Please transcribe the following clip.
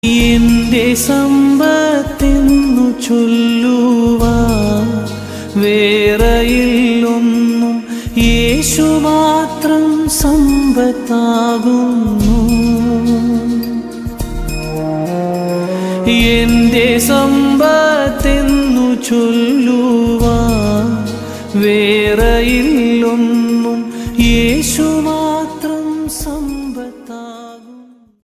എന്റെ സമ്പത്തെന്നു ചൊല്ലുവാൻ വേറെയില്ലൊന്നും, യേശു മാത്രം സമ്പത്താകുന്നു. എന്റെ സമ്പത്തെന്നു ചൊല്ലുവാൻ വേറെയില്ലൊന്നും, യേശു